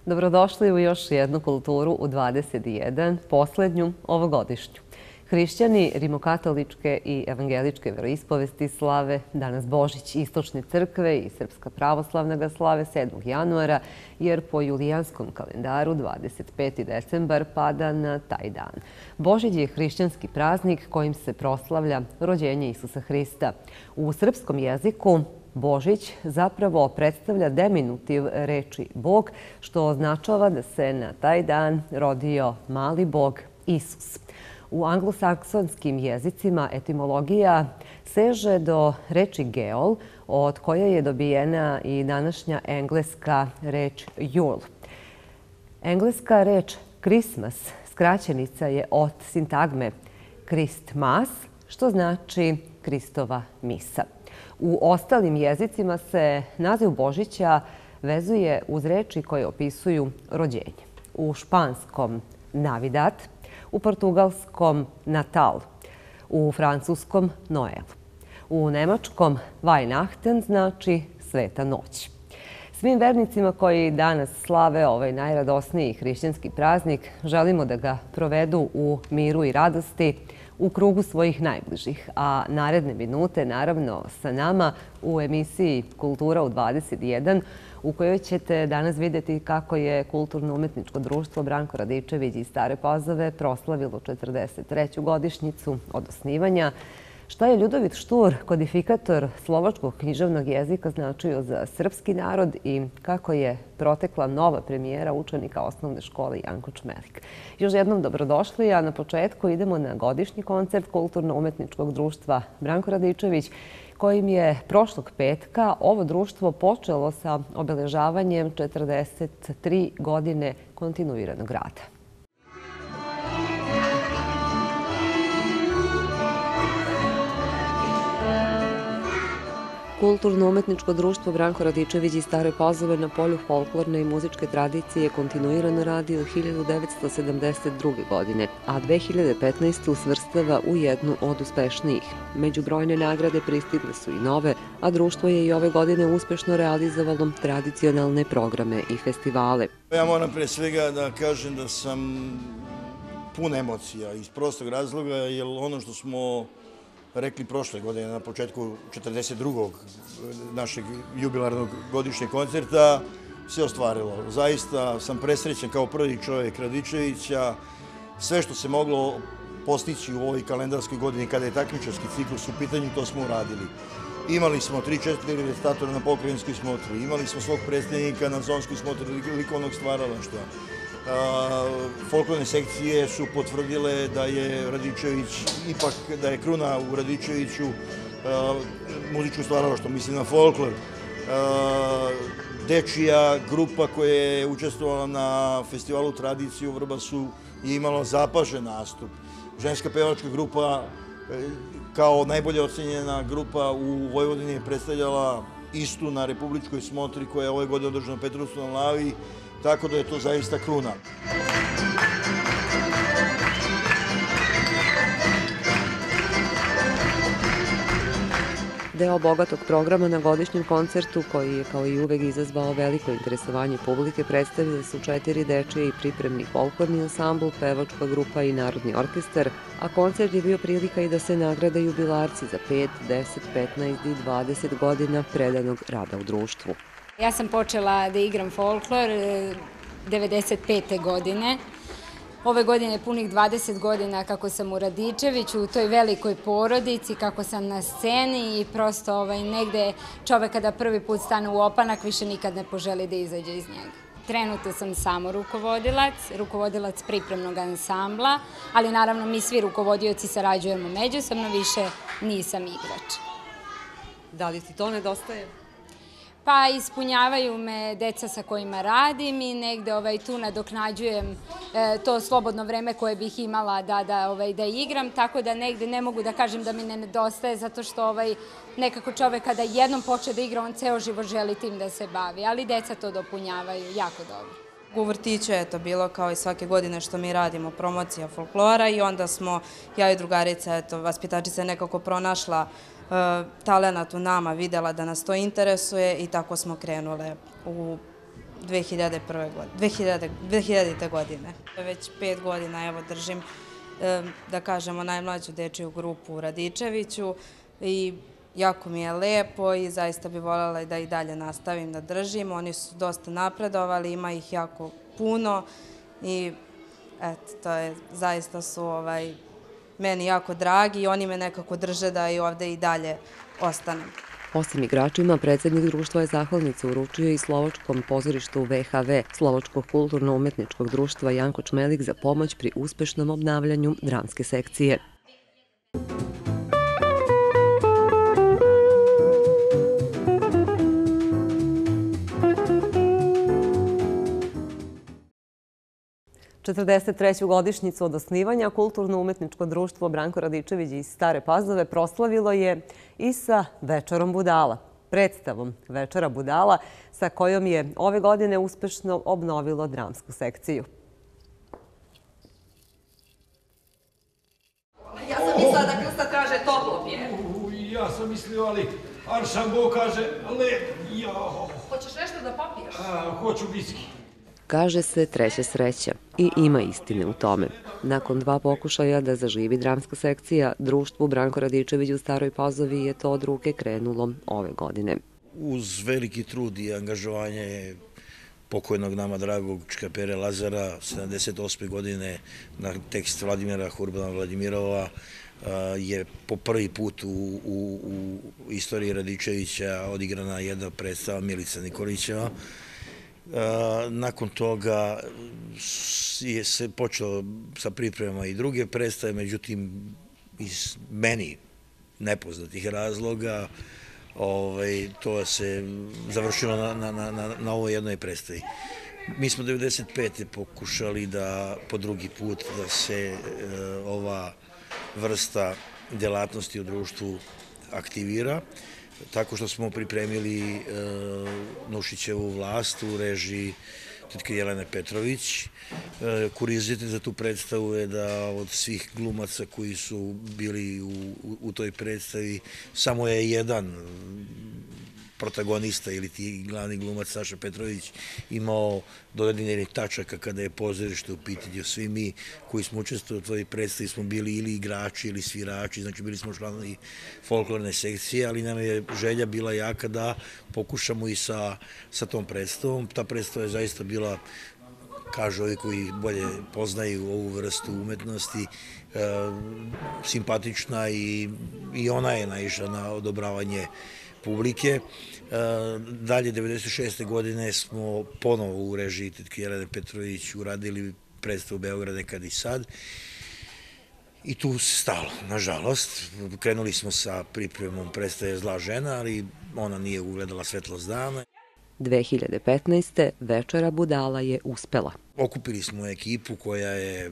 Dobrodošli u još jednu kulturu u 21, poslednju ovogodišnju. Hrišćani rimokatoličke i evangeličke veroispovesti slave danas Božić Istočne crkve i Srpska pravoslavna ga slave 7. januara, jer po julijanskom kalendaru 25. decembar pada na taj dan. Božić je hrišćanski praznik kojim se proslavlja rođenje Isusa Hrista. U srpskom jeziku Božić zapravo predstavlja deminutiv reči Bog, što označava da se na taj dan rodio mali Bog Isus. U anglosaksonskim jezicima etimologija seže do reči geol, od koje je dobijena i današnja engleska reč Jul. Engleska reč Christmas skraćenica je od sintagme Christmas, što znači Kristova misa. U ostalim jezicima se naziv Božića vezuje uz reči koje opisuju rođenje. U španskom Navidad, u portugalskom Natal, u francuskom Noel. U nemačkom Weihnachten znači Sveta noć. Svim vernicima koji danas slave ovaj najradosniji hrišćanski praznik želimo da ga provedu u miru i radosti u krugu svojih najbližih, a naredne minute naravno sa nama u emisiji Kultura u 21, u kojoj ćete danas vidjeti kako je Kulturno-umetničko društvo Branko Radičević iz Stare Pazove proslavilo 43. godišnjicu od osnivanja, šta je Ljudovit Štur, kodifikator slovačkog književnog jezika, značio za srpski narod i kako je protekla nova premijera učenika osnovne škole Janko Čmelik. Još jednom dobrodošli, a na početku idemo na godišnji koncert Kulturno-umetničkog društva Branko Radičević, kojim je prošlog petka ovo društvo počelo sa obeležavanjem 43 godine kontinuiranog rada. Kulturno-umetničko društvo Branko Radičević iz Stare Pazove na polju folklorne i muzičke tradicije kontinuirano radi od 1972. godine, a 2015. svrstava u jednu od uspešnijih. Među brojne nagrade pristigle su i nove, a društvo je i ove godine uspešno realizovalo tradicionalne programe i festivale. Ja moram pre svega da kažem da sam pun emocija iz prostog razloga, jer ono što smo rekli prošle godine na početku 42. našeg jubilarnog godišnjeg koncerta se ostvarilo. Zaista sam presrećen kao prvi čovjek Radičevića. Sve što se moglo postići u ovoj kalendarskoj godini kada je takmičarski ciklus u pitanju, to smo uradili. Imali smo 3-4 recitatora na pokrajinskoj smotri, imali smo svog predstavnika na zonskoj smotri likovnog stvaralaštva. Folklorne sekcije su potvrdile da je Radičević, ipak da je kruna u Radičeviću muzičko stvaralaštvo, mislim na folklor. Dečija grupa koja je učestvovala na festivalu Tradicije u Vrbasu je imala zapažen nastup. Ženska pevačka grupa kao najbolje ocenjena grupa u Vojvodini je predstavljala istu na republičkoj smotri koja je ove godine održana u Petrovcu na Mlavi, tako da je to zaista kruna. Deo bogatog programa na godišnjem koncertu, koji je kao i uvek izazvao veliko interesovanje publike, predstavili su 4 dečije i pripremni folklorni ansambl, pevačka grupa i narodni orkestar, a koncert je bio prilika i da se nagrade jubilarci za 5, 10, 15 i 20 godina predanog rada u društvu. Ja sam počela da igram folklor 95. godine. Ove godine je punih 20 godina kako sam u Radičeviću, u toj velikoj porodici, kako sam na sceni i prosto negde čovek kada prvi put stane u opanak više nikad ne poželi da izađe iz njega. Trenutno sam samo rukovodilac pripremnog ansambla, ali naravno mi svi rukovodioci sarađujemo međusobno, više nisam igrač. Da li ti to nedostaje? Pa ispunjavaju me deca sa kojima radim i negde tu nadoknađujem to slobodno vreme koje bih imala da igram, tako da negde ne mogu da kažem da mi ne nedostaje, zato što nekako čovek kada jednom počne da igra, on ceo život želi tim da se bavi, ali deca to dopunjavaju jako dobro. U vrtiću je to bilo kao i svake godine što mi radimo, promocija folklora i onda smo, ja i drugarica, vaspitačica je nekako pronašla talenat u nama, videla da nas to interesuje i tako smo krenule u 2000. godine. Već 5 godina evo držim, da kažemo, najmlađu dečiju grupu u Radičeviću i jako mi je lepo i zaista bi voljela da i dalje nastavim da držim. Oni su dosta napredovali, ima ih jako puno i eto, to je, zaista su meni jako dragi i oni me nekako drže da i ovde i dalje ostanem. Osim igračima, predsjednik društva je zahvalnicu uručio i Slovačkom pozorištu VHV, Slovačkog kulturno-umetničkog društva Janko Čmelik za pomoć pri uspešnom obnavljanju dramske sekcije. Četrdeset godišnjicu od osnivanja Kulturno-umetničko društvo Branko Radičević iz Stare Pazove proslavilo je i sa Večerom budala, predstavom Večera budala sa kojom je ove godine uspešno obnovilo dramsku sekciju. Ja sam mislila da Krsta kaže toplo pije. Ja sam mislio, ali Aršambo kaže led. Hoćeš nešto da popiješ? Hoću viski. Kaže se treća sreća i ima istine u tome. Nakon 2 pokušaja da zaživi dramska sekcija, društvu Branko Radičević u Staroj Pazovi je to od ruke krenulo ove godine. Uz veliki trud i angažovanje pokojnog nama dragog Čkapere Lazara, 78. godine na tekst Vladimira Hurbana Vladimirova, je po prvi put u istoriji Radičevića odigrana jedna predstava Milica Nikolićeva. Nakon toga je se počelo sa pripremama i druge predstave, međutim iz meni nepoznatih razloga to se završilo na ovoj jednoj predstavi. Mi smo 1995. pokušali da po drugi put da se ova vrsta delatnosti u društvu aktivira, tako što smo pripremili Nušićevu vlast u režiji tetke Jelene Petrović. Kuriozitet za tu predstavu je da od svih glumaca koji su bili u toj predstavi samo je jedan protagonista ili ti glavni glumac Saša Petrović imao dodatnih tačaka kada je pozorište u pitanju. Svi mi koji smo učestvovali u toj predstavi smo bili ili igrači ili svirači, znači bili smo članovi folklorne sekcije, ali nam je želja bila jaka da pokušamo i sa tom predstavom. Ta predstava je zaista bila, kažu ovi koji bolje poznaju ovu vrstu umetnosti, simpatična i ona je naišla na odobravanje publike. Dalje, 1996. godine smo ponovo u režiji tetke Jelene Petrović uradili predstavu Beograd nekad i sad. I tu se stalo, nažalost. Krenuli smo sa pripremom predstave Zla žena, ali ona nije ugledala svetlost dana. 2015. Večera budala je uspela. Okupili smo ekipu koja je,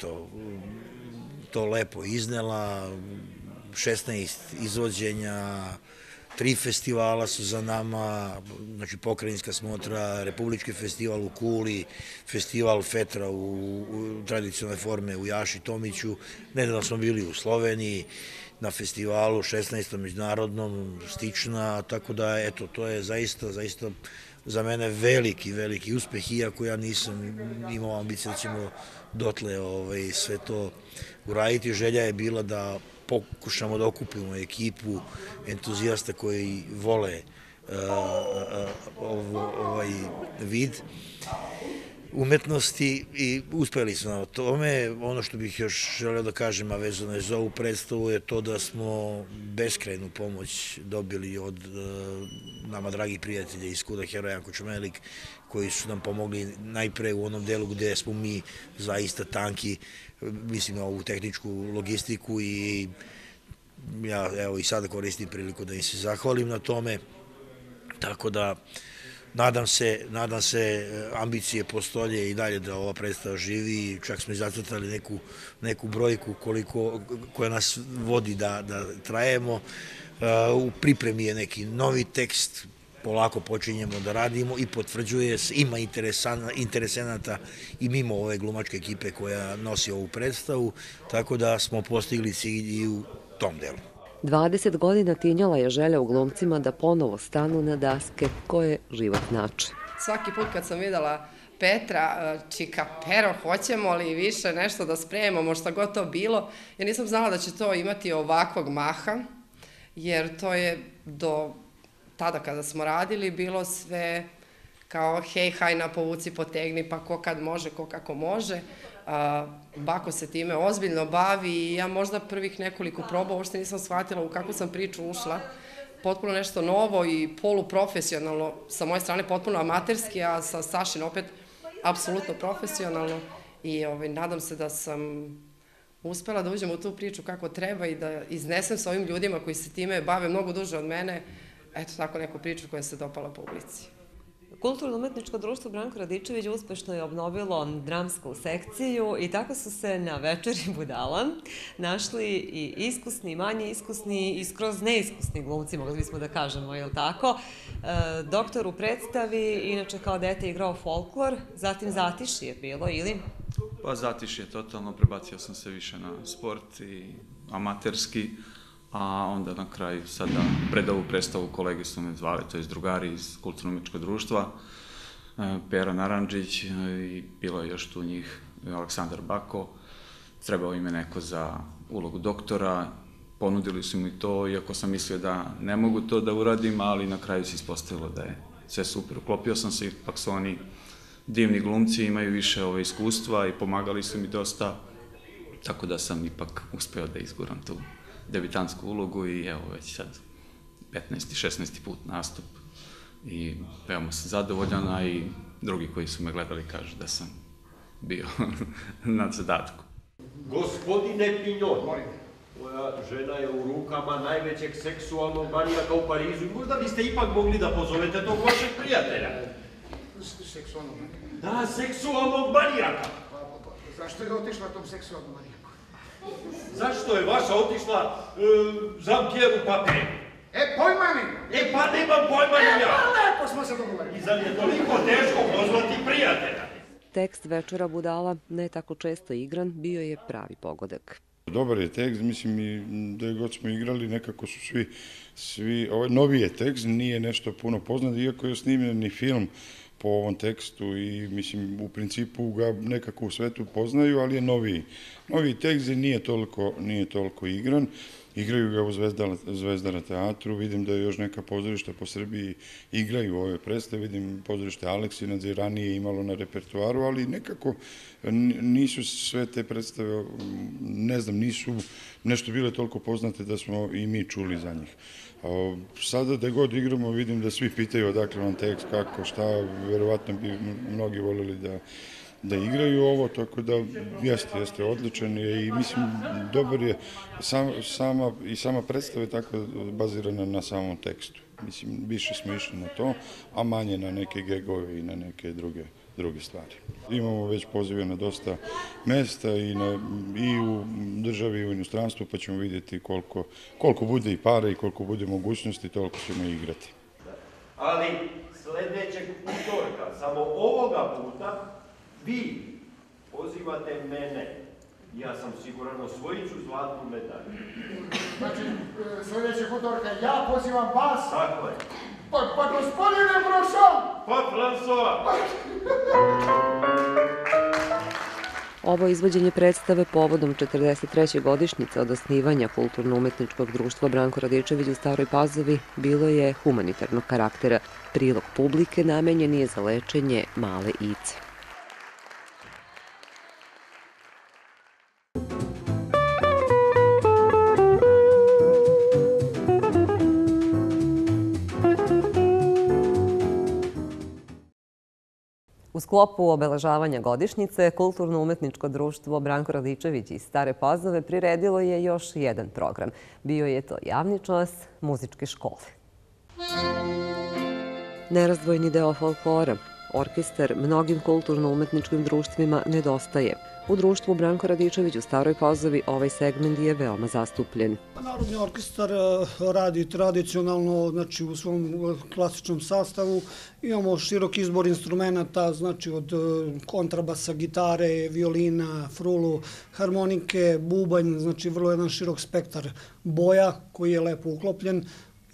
to lepo iznela, 16 izvođenja, 3 festivala su za nama, znači pokrajinska smotra, Republički festival u Kuli, festival Fetra u tradicionalne forme u Jaši Tomiću. Nedavno smo bili u Sloveniji na festivalu 16. međunarodnom Stična, tako da to je zaista za mene veliki uspeh, iako ja nisam imao ambicije da ćemo dotle sve to uraditi. Želja je bila da pokušamo da okupimo ekipu entuzijasta koji vole ovaj vid umetnosti i uspeli smo na tome. Ono što bih još želeo da kažem, a vezano je za ovu predstavu, je to da smo beskrajnu pomoć dobili od nama dragih prijatelja iz KUD-a Heroja Janko Čmelik, koji su nam pomogli najpre u onom delu gde smo mi zaista tanki, mislim na ovu tehničku logistiku, i ja evo i sada koristim priliku da im se zahvalim na tome. Tako da nadam se, ambicije postoje i dalje da ova predstava živi, čak smo i zacrtali neku brojku koja nas vodi da trajemo. U pripremi je neki novi tekst, polako počinjemo da radimo i potvrđuje se, ima interesenata i mimo ove glumačke ekipe koja nosi ovu predstavu, tako da smo postigli cilj i u tom delu. 20 godina tinjala je želja u glumcima da ponovo stanu na daske koje život znače. svaki put kad sam videla Petra, čika, Pero, hoćemo li više nešto da spremamo, šta god to bilo. Ja nisam znala da će to imati ovakvog maha, jer to je do tada kada smo radili bilo sve kao hej, hajna, povuci, potegni, pa ko kad može, ko kako može. Bako se time ozbiljno bavi i ja možda prvih nekoliko proba uopšte nisam shvatila u kakvu sam priču ušla. Potpuno nešto novo i poluprofesionalno, sa moje strane potpuno amaterski, a sa Sašin opet apsolutno profesionalno i nadam se da sam uspela da uđem u tu priču kako treba i da iznesem sa ovim ljudima koji se time bave mnogo duže od mene, eto tako neku priču koja se dopala publici. Kulturno-umetničko društvo Branko Radičević uspešno je obnovilo dramsku sekciju i tako su se na večeri budala našli i iskusni, i manje iskusni i skroz neiskusni glumci, mogli bismo da kažemo, je li tako? Doktor u predstavi, inače kao dete igrao folklor, zatim Zatišje je bilo, ili? Pa Zatišje, totalno, prebacio sam se više na sport i amaterski, a onda na kraju sada pred ovu predstavu kolege su me zvali, to je drugari iz Kulturno-umetničkog društva, Pera Narandžić i bilo je još tu njih Aleksandar Bako. Trebao im je neko za ulogu doktora, ponudili su mi to, iako sam mislio da ne mogu to da uradim, ali na kraju se ispostavilo da je sve super. Uklopio sam se, ipak su oni divni glumci, imaju više iskustva i pomagali su mi dosta, tako da sam ipak uspeo da izguram tu debitantsku ulogu i evo već sad 15. 16. put nastup i veoma sam zadovoljan, a i drugi koji su me gledali kažu da sam bio na zadatku. Gospodine Pinjon, moja žena je u rukama najvećeg seksualnog manijaka u Parizu i možda biste ipak mogli da pozovete tog vašeg prijatelja. Seksualnog manijaka? Da, seksualnog manijaka. Zašto je otišla tom seksualnom manijaku? Zašto je vaša otišla Jean-Pierre Papin? Pojma mi! Pa nemam pojma ni ja! Lepo smo se dogovorili. I zar je toliko teško pozvati prijatelja? Tekst Večera budala, ne tako često igran, bio je pravi pogodak. Dobar je tekst, mislim i da god smo igrali, nekako su svi, noviji je tekst, nije nešto puno poznat, iako je snimljeni film po ovom tekstu i mislim u principu ga nekako u svetu poznaju, ali je noviji tekst i nije toliko igran. Igraju ga u Zvezdara teatru, vidim da još neka pozorišta po Srbiji igraju ove predstave, vidim pozorište Aleksinac je ranije imalo na repertoaru, ali nekako nisu sve te predstave, ne znam, nisu nešto bile toliko poznate da smo i mi čuli za njih. Sada da god igramo vidim da svi pitaju odakle vam tekst, kako, šta, verovatno bi mnogi voljeli da igraju ovo, tako da jeste odličan je i mislim dobar je sama predstava je tako bazirana na samom tekstu. Mislim, više smo išli na to, a manje na neke gegove i na neke druge stvari. Imamo već pozive na dosta mesta i u državi i u inostranstvu, pa ćemo vidjeti koliko bude i para i koliko bude mogućnosti, toliko ćemo igrati. Ali sledećeg utorka, samo ovoga puta, vi pozivate mene. Ja sam siguran osvojit ću zlatnu medalju. Znači, sljedećeg utorka ja pozivam vas. Tako je. Pa gospodine Brošon! Pa François! Ovo izvođenje predstave povodom 43. godišnjice od osnivanja Kulturno-umetničkog društva Branko Radičević u Staroj Pazovi bilo je humanitarnog karaktera. Prilog publike namenjen je za lečenje male ice. U sklopu obeležavanja godišnjice, Kulturno-umetničko društvo Branko Radičević iz Stare Pazove priredilo je još jedan program. Bio je to javni čas muzičke škole. Nerazdvojni deo folklora. Orkestar mnogim kulturno-umetničkim društvima nedostaje. U društvu Branko Radičević u Staroj Pazovi ovaj segment je veoma zastupljen. Narodni orkestar radi tradicionalno, znači u svom klasičnom sastavu. Imamo širok izbor instrumenta, znači od kontrabasa, gitare, violina, frulu, harmonike, bubanj, znači vrlo jedan širok spektar boja koji je lepo uklopljen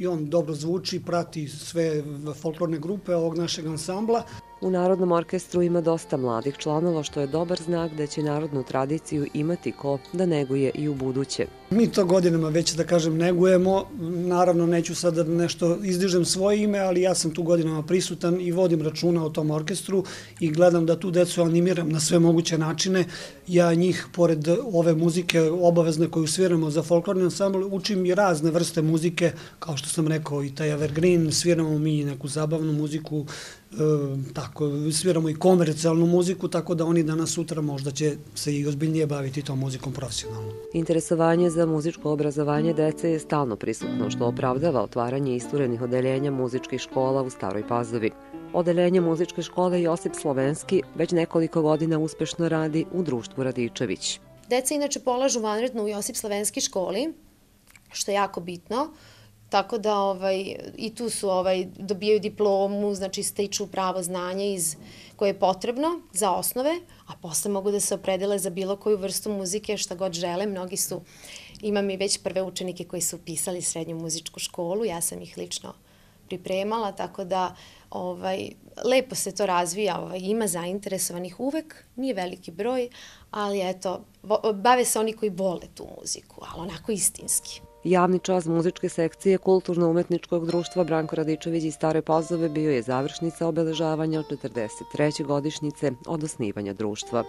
i on dobro zvuči, prati sve folklorne grupe ovog našeg ansambla. U Narodnom orkestru ima dosta mladih članova, što je dobar znak da će narodnu tradiciju imati ko da neguje i u buduće. Mi to godinama već, da kažem, negujemo. Naravno, neću sad da nešto izdižem svoje ime, ali ja sam tu godinama prisutan i vodim računa o tom orkestru i gledam da tu decu animiram na sve moguće načine. Ja njih, pored ove muzike obavezne koju sviramo za folklorni ansambl, učim i razne vrste muzike, kao što sam rekao, i taj evergreen, sviramo mi neku zabavnu muziku, tako, sviramo i komercijalnu muziku, tako da oni danas sutra možda će se i ozbiljnije baviti tom muzikom profesionalno. Interesovanje za muzičko obrazovanje dece je stalno prisutno, što opravdava otvaranje isturenih odeljenja muzičkih škola u Staroj Pazovi. Odeljenje muzičke škole Josip Slovenski već nekoliko godina uspešno radi u društvu Radičević. Deca inače polažu vanredno u Josip Slovenski školi, što je jako bitno. Tako da i tu su dobijaju diplomu, znači stiču pravo znanje koje je potrebno za osnove, a posle mogu da se opredele za bilo koju vrstu muzike, šta god žele. Mnogi su, imam i već prve učenike koji su upisali srednju muzičku školu, ja sam ih lično pripremala, tako da lepo se to razvija, ima zainteresovanih uvek, nije veliki broj, ali eto, bave se oni koji vole tu muziku, ali onako istinski. Javni čas muzičke sekcije Kulturno-umetničkog društva Branko Radičević iz Stare Pazove bio je završnica obeležavanja 43. godišnjice od osnivanja društva.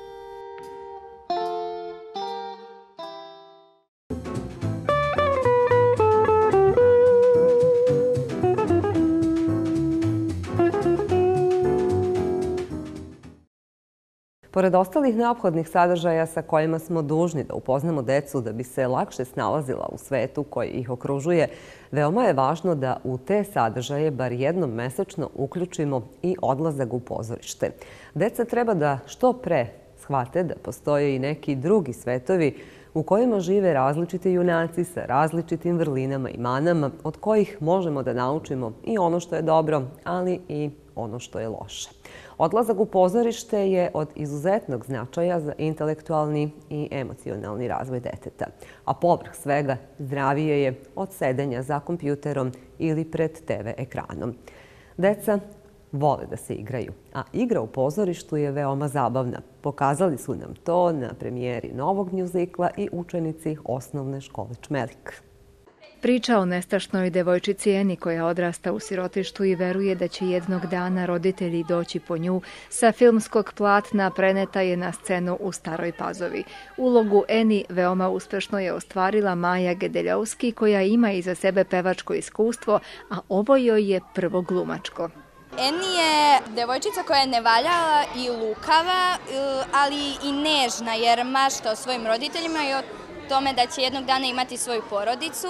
Pored ostalih neophodnih sadržaja sa kojima smo dužni da upoznamo decu da bi se lakše snalazila u svetu koji ih okružuje, veoma je važno da u te sadržaje bar jednom mesečno uključimo i odlazak u pozorište. Deca treba da što pre shvate da postoje i neki drugi svetovi u kojima žive različiti junaci sa različitim vrlinama i manama, od kojih možemo da naučimo i ono što je dobro, ali i ono što je loše. Odlazak u pozorište je od izuzetnog značaja za intelektualni i emocionalni razvoj deteta, a povrh svega zdravije je od sedenja za kompjuterom ili pred TV ekranom. Deca vole da se igraju, a igra u pozorištu je veoma zabavna. Pokazali su nam to na premijeri novog mjuzikla i učenici osnovne škole Čmelik. Priča o nestašnoj devojčici Eni koja odrasta u sirotištu i veruje da će jednog dana roditelji doći po nju, sa filmskog platna preneta je na scenu u Staroj Pazovi. Ulogu Eni veoma uspešno je ostvarila Maja Gedeljovski, koja ima iza sebe pevačko iskustvo, a ovo joj je prvo glumačko. Eni je devojčica koja je nevaljala i lukava, ali i nežna, jer mašta o svojim roditeljima i o tome da će jednog dana imati svoju porodicu.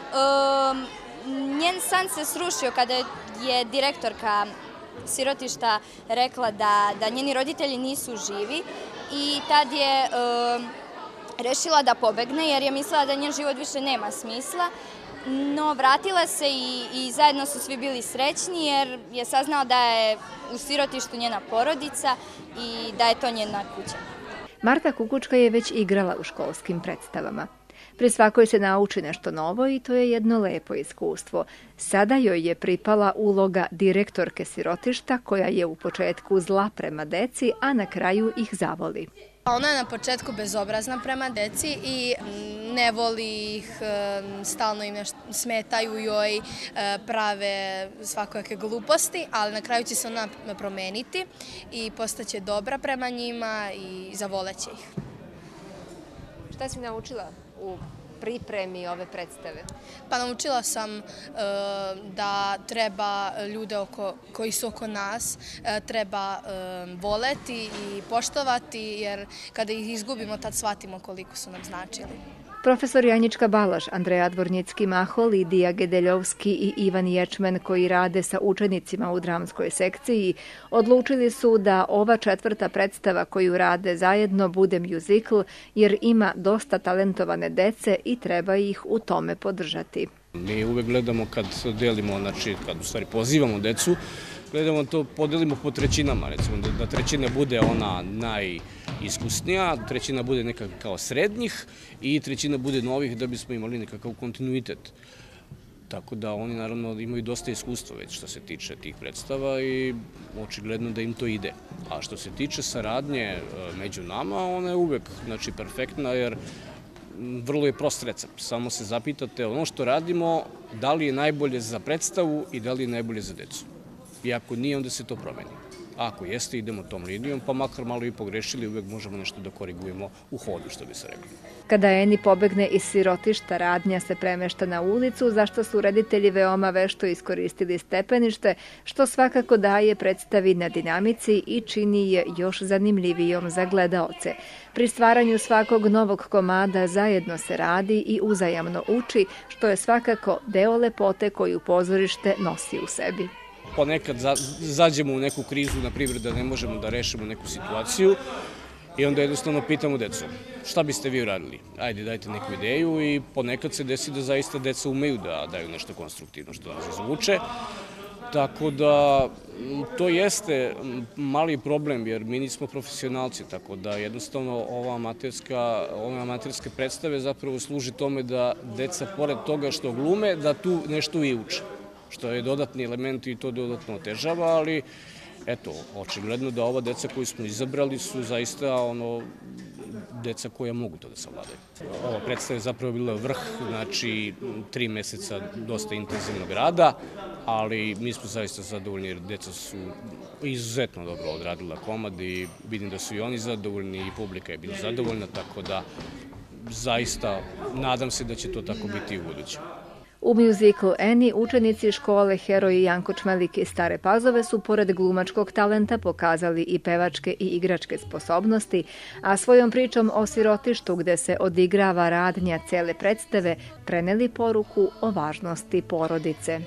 Njen san se srušio kada je direktorka sirotišta rekla da njeni roditelji nisu živi i tad je rešila da pobegne jer je mislila da njen život više nema smisla. No, vratila se i zajedno su svi bili srećni jer je saznala da je u sirotištu njena porodica i da je to njena kuća. Marta Kukučka je već igrala u školskim predstavama. Pri svakoj se nauči nešto novo i to je jedno lepo iskustvo. Sada joj je pripala uloga direktorke sirotišta koja je u početku zla prema deci, a na kraju ih zavoli. Ona je na početku bezobrazna prema deci i ne voli ih, stalno im smetaju joj, prave svakojake gluposti, ali na kraju će se ona promeniti i postaće dobra prema njima i zavoleće ih. Šta si naučila u pripremi ove predstave? Pa naučila sam da treba ljude koji su oko nas, treba voleti i poštovati, jer kada ih izgubimo, tad shvatimo koliko su nam značili. Profesor Janjička Balaš, Andreja Dvornicki-Maho, Lidija Gedeljovski i Ivan Ječmen, koji rade sa učenicima u dramskoj sekciji, odlučili su da ova četvrta predstava koju rade zajedno bude mjuzikl, jer ima dosta talentovane dece i treba ih u tome podržati. Mi uvek gledamo kad delimo, znači kad u stvari pozivamo decu, gledamo to, podelimo po trećinama, recimo da trećina bude ona najiskusnija, trećina bude nekako kao srednjih i trećina bude novih da bismo imali nekakav kontinuitet. Tako da oni naravno imaju dosta iskustva već što se tiče tih predstava i očigledno da im to ide. A što se tiče saradnje među nama, ona je uvek perfektna jer vrlo je prost recept. Samo se zapitate ono što radimo, da li je najbolje za predstavu i da li je najbolje za decu. I ako nije, onda se to promeni. Ako jeste, idemo tom linijom, pa makar malo i pogrešili, uvek možemo nešto da korigujemo u hodu, što bi se rekli. Kada Eni pobegne iz sirotišta, radnja se premešta na ulicu, zašto su reditelji veoma vešto iskoristili stepenište, što svakako daje predstavi na dinamici i čini je još zanimljivijom za gledaoce. Pri stvaranju svakog novog komada zajedno se radi i uzajamno uči, što je svakako deo lepote koju pozorište nosi u sebi. Ponekad zađemo u neku krizu, na primjer da ne možemo da rešimo neku situaciju i onda jednostavno pitamo decu šta biste vi uradili? Ajde, dajte neku ideju i ponekad se desi da zaista deca umeju da daju nešto konstruktivno što nas zvuče. Tako da to jeste mali problem jer mi nismo profesionalci, tako da jednostavno ove amaterske predstave zapravo služi tome da deca pored toga što glume da tu nešto i uče. Što je dodatni element i to dodatno otežava, ali eto, očigledno da ova deca koju smo izabrali su zaista deca koja mogu to da savladaju. Ova predstava je zapravo bila vrh, znači 3 meseca dosta intenzivnog rada, ali mi smo zaista zadovoljni jer deca su izuzetno dobro odradila komad i vidim da su i oni zadovoljni i publika je bila zadovoljna, tako da zaista nadam se da će to tako biti i u budućem. U mjuziklu Eni učenici škole Heroji Janko Čmelik iz Stare Pazove su pored glumačkog talenta pokazali i pevačke i igračke sposobnosti, a svojom pričom o sirotištu gde se odigrava radnja cele predstave preneli poruku o važnosti porodice.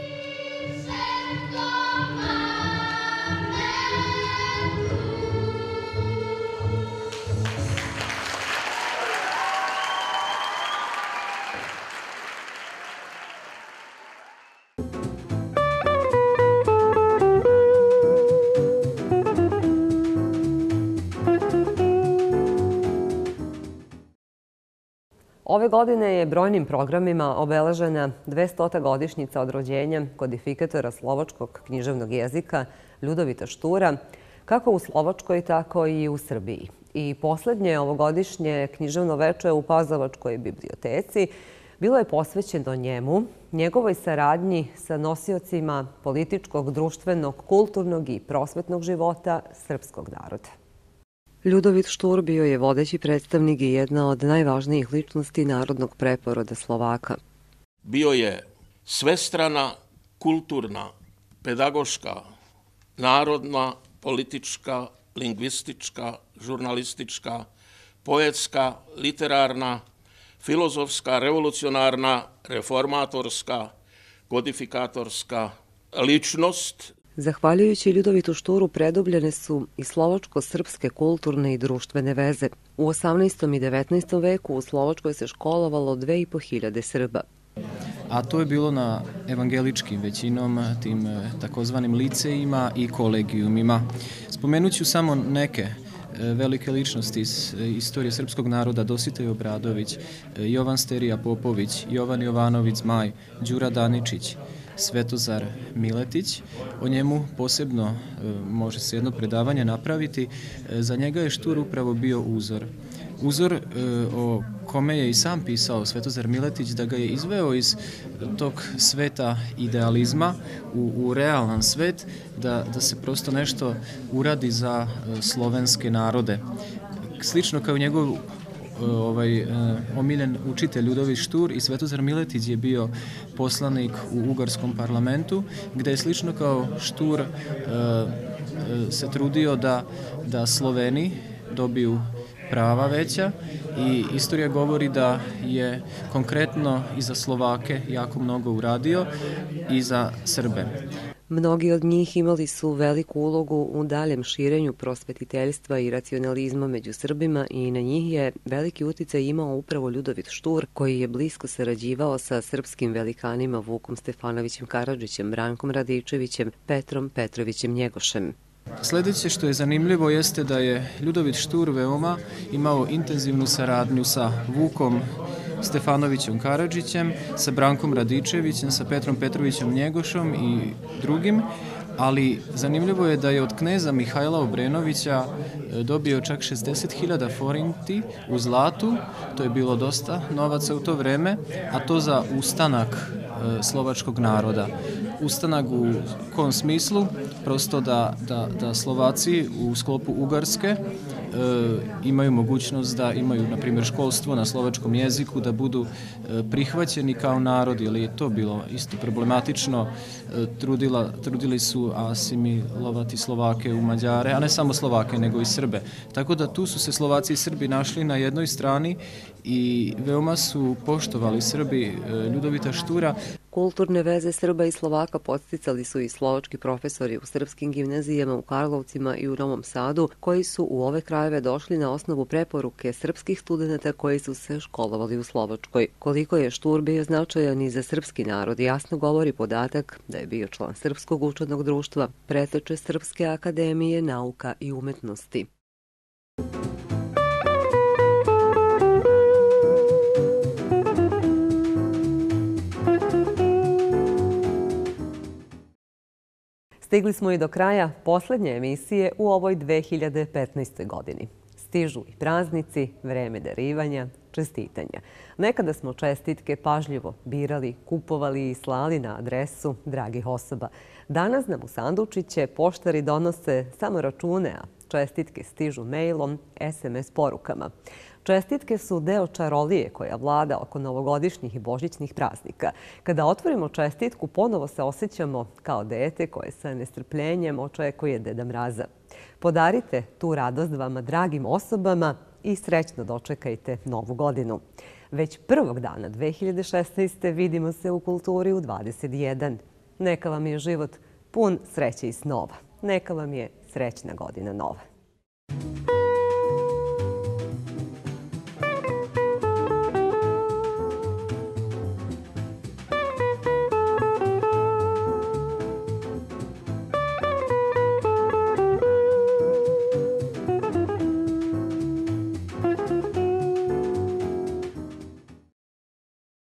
Ove godine je brojnim programima obeležena 200. godišnjica od rođenja kodifikatora slovačkog književnog jezika Ljudovita Štura, kako u Slovačkoj, tako i u Srbiji. I poslednje ovogodišnje književno veče u Pazovačkoj biblioteci bilo je posvećeno njemu, njegovoj saradnji sa nosiocima političkog, društvenog, kulturnog i prosvetnog života srpskog naroda. Ljudovit Štur bio je vodeći predstavnik i jedna od najvažnijih ličnosti narodnog preporoda Slovaka. Bio je svestrana, kulturna, pedagoška, narodna, politička, lingvistička, žurnalistička, poetska, literarna, filozofska, revolucionarna, reformatorska, kodifikatorska ličnost. Zahvaljujući Ljudovitu Šturu predubljene su i slovačko-srpske kulturne i društvene veze. U 18. i 19. veku u Slovačkoj se školovalo 2500 Srba. A to je bilo na evangeličkim većinom, tim takozvanim licejima i kolegijumima. Spomenut ću samo neke velike ličnosti iz istorije srpskog naroda: Dositej Obradović, Jovan Sterija Popović, Jovan Jovanović Zmaj, Đura Daničić, Svetozar Miletić. O njemu posebno može se jedno predavanje napraviti. Za njega je Štur upravo bio uzor. Uzor o kome je i sam pisao Svetozar Miletić, da ga je izveo iz tog sveta idealizma u realan svet, da se prosto nešto uradi za slovenske narode. Slično kao njegov omiljen učitelj Ljudovit Štur, i Svetozar Miletić je bio poslanik u Ugarskom parlamentu, gde je slično kao Štur se trudio da Sloveni dobiju prava veća, i istorija govori da je konkretno i za Slovake jako mnogo uradio i za Srbe. Mnogi od njih imali su veliku ulogu u daljem širenju prosvetiteljstva i racionalizma među Srbima i na njih je veliki uticaj imao upravo Ljudovit Štur, koji je blisko sarađivao sa srpskim velikanima Vukom Stefanovićem Karadžićem, Brankom Radičevićem, Petrom Petrovićem Njegošem. Sledeće što je zanimljivo jeste da je Ljudovit Štur veoma imao intenzivnu saradnju sa Vukom Stefanovićem Karadžićem, sa Brankom Radičevićem, sa Petrom Petrovićem Njegošom i drugim, ali zanimljivo je da je od kneza Mihajla Obrenovića dobio čak 60.000 forinti u zlatu, to je bilo dosta novaca u to vreme, a to za ustanak slovačkog naroda. Ustanak u kom smislu? Prosto da Slovaci u sklopu Ugarske imaju mogućnost da imaju, na primjer, školstvo na slovačkom jeziku, da budu prihvaćeni kao narod, jer je to bilo isto problematično. Trudili su asimilovati Slovake u Mađare, a ne samo Slovake, nego i Srbe. Tako da tu su se Slovaci i Srbi našli na jednoj strani i veoma su poštovali Srbi Ljudovita Štura. Kulturne veze Srba i Slovaka podsticali su i slovački profesori u srpskim gimnazijama u Karlovcima i u Novom Sadu, koji su u ove krajeve došli na osnovu preporuke srpskih studenta koji su se školovali u Slovačkoj. Koliko je Štur bio značajan i za srpski narod, jasno govori podatak da je bio član Srpskog učenog društva, preteče Srpske akademije nauka i umetnosti. Stigli smo i do kraja poslednje emisije u ovoj 2015. godini. Stižu i praznici, vreme darivanja, čestitanja. Nekada smo čestitke pažljivo birali, kupovali i slali na adresu dragih osoba. Danas nam u sandučiće poštari donose samo račune, a čestitke stižu mailom, SMS porukama. Čestitke su deo čarolije koja vlada oko novogodišnjih i božićnih praznika. Kada otvorimo čestitku, ponovo se osjećamo kao dete koje sa nestrpljenjem očekuje Deda Mraza. Podarite tu radost vama dragim osobama i srećno dočekajte Novu godinu. Već prvog dana 2016. vidimo se u Kulturi u 21. Neka vam je život pun sreće i snova. Neka vam je srećna godina nova.